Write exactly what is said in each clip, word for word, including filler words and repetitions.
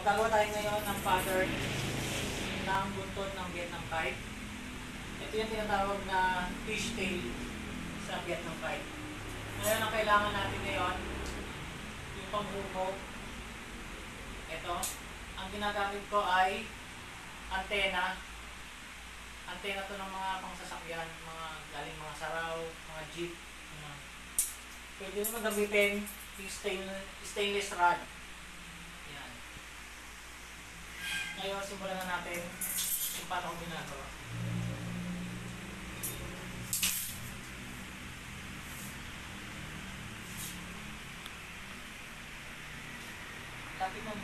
Magagawa tayo ngayon ng pattern ng buntot ng Vietnam kite. Ito yung tinatawag na fishtail sa Vietnam kite. Ngayon ang kailangan natin ngayon, yung panghuko. Ito, ang ginagamit ko ay antena. Antena to ng mga pangsasakyan, mga galing mga saraw, mga jeep. Mga. Pwede naman gamitin yung stainless, stainless rod. Yan. Ngayon, simulan na natin kung paano ko ginagawa. Tapos mo.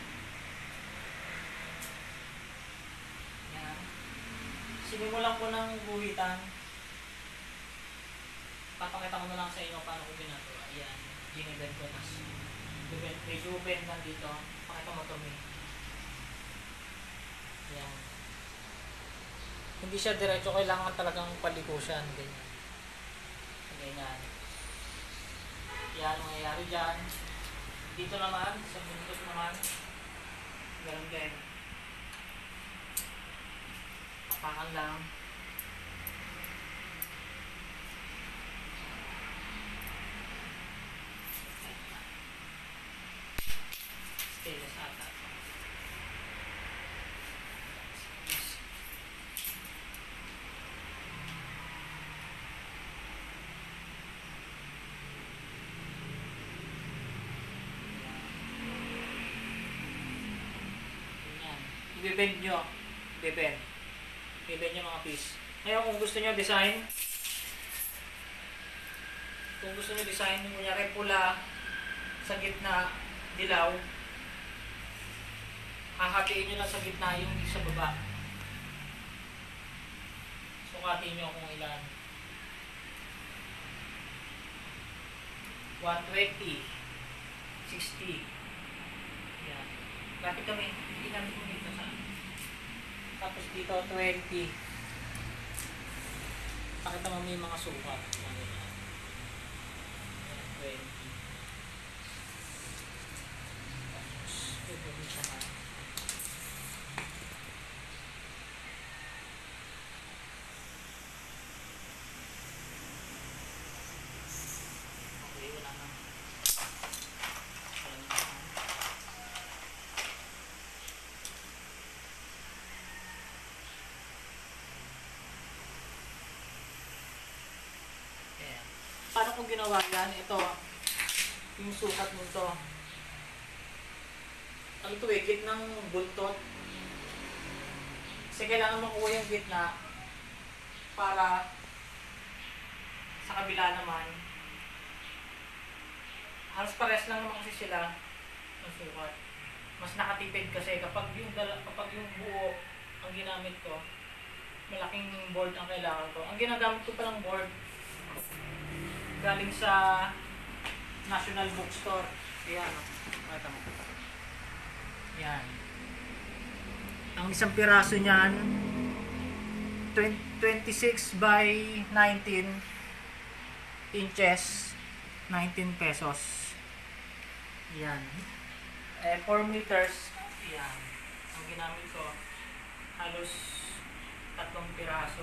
Yan. Sinimulan ko ng guhitan. Papakita ko na lang sa inyo paano ko ginagawa. Ayan. Ginibend ko na. Medyo bend lang dito. Pakita mo ito may. Ayan. Hindi siya diretso. Kailangan talagang paliko siya. Ganyan. Ganyan. Yan. Mangyayari dyan. Dito naman. Sa buntot naman. Ganun din. Papakan lang. Stainless ata. I-bend nyo. I-bend. I-bend nyo mga piece. Ngayon kung gusto nyo design, kung gusto nyo design, kunyari pula sa gitna, dilaw, hahatiin nyo lang sa gitna yung sa baba. Sukatin nyo kung ilan. one twenty, sixty. Yan. Lapit kami. Hindi namin kung dito sa. Tapos dito twenty. Pakita mo may mga sukat. twenty. Tapos ito sa mga. Okay, wala na. Paano kung ginawa yan? Ito, yung sukat mo ito. Ang tuwigit ng buntot. Kasi kailangan makuha yung gitna para sa kabila naman. Halos pares lang naman kasi sila ng sukat. Mas nakatipid kasi kapag yung, kapag yung buo ang ginamit ko, malaking board ang kailangan ko. Ang ginagamit ko palang board galing sa National Bookstore. Ayan. Pakita mo. Ayan. Ang isang piraso niyan, twenty-six by nineteen inches, nineteen pesos. Ayan. Eh, four meters. Ayan. Ang ginamit ko, halos tatlong piraso.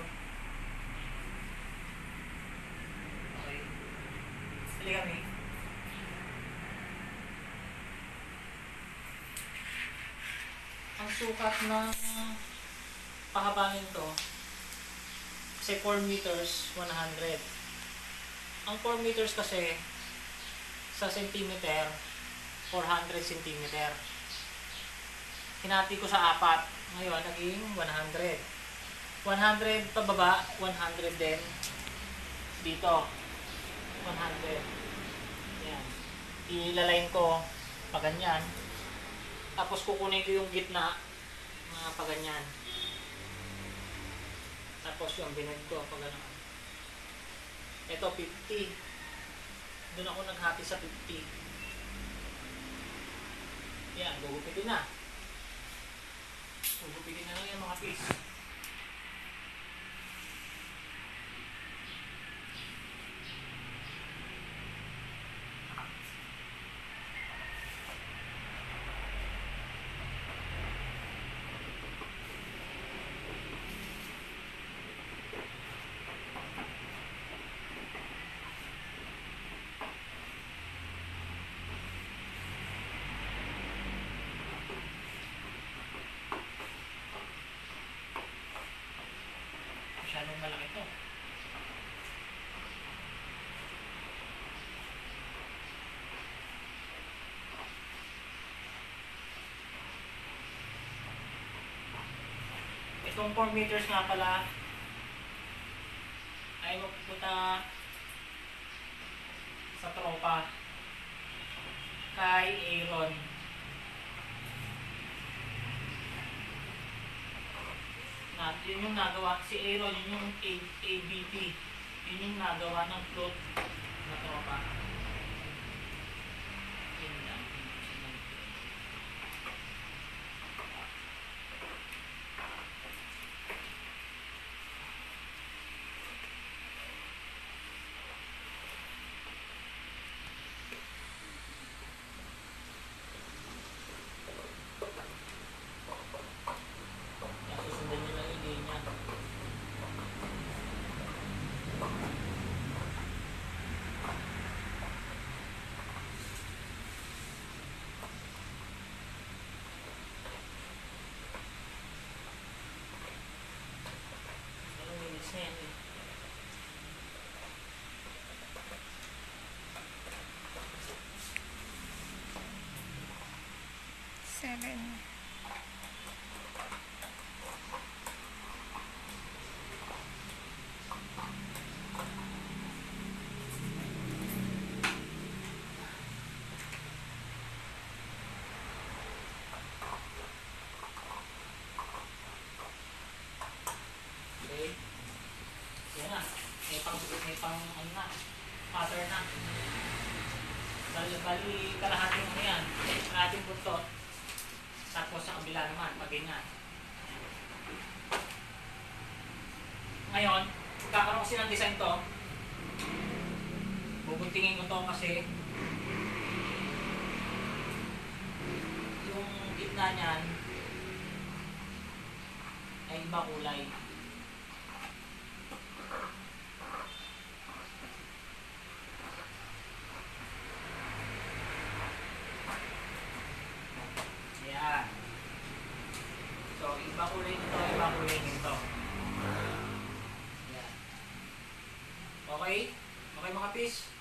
Dali kami. Ang sukat ng pahaba nito kasi four meters, one hundred. Ang four meters kasi sa centimeter, four hundred centimeter. Hinati ko sa apat. Ngayon, naging one hundred. one hundred pababa, one hundred din dito. one hundred. Yan. Ilalain ko pa ganyan. Tapos kukunin ko yung gitna mga pa ganyan. Tapos yung binend ko pa gano'n. Ito fifty. Doon ako naghati sa fifty. Yan, gugupitin na. Gugupitin na lang yung mga piece. Itong four meters nga pala ay mapupunta sa tropa kay Aaron. Na, yun yung nagawa, si Aaron, yun yung A, ABP. Yun yung nagawa ng float na tropa. Yun lang. Yan, susundan nyo lang yung idea niya. Ilang minutes na yan eh. Seven. Okay. Yan na. May pang, may pang, ano na, pattern na. Bali, bali, kalahating ano yan. Kalahating buntot. Tapos sa kabila naman, pag ganyan. Ngayon, kakaroon kasi ng design to. Bubuntingin ko to kasi yung gitna niyan ay iba kulay. Ayan. So, iba kulay nito, iba kulay nito. Ayan. Okay? Okay mga pis?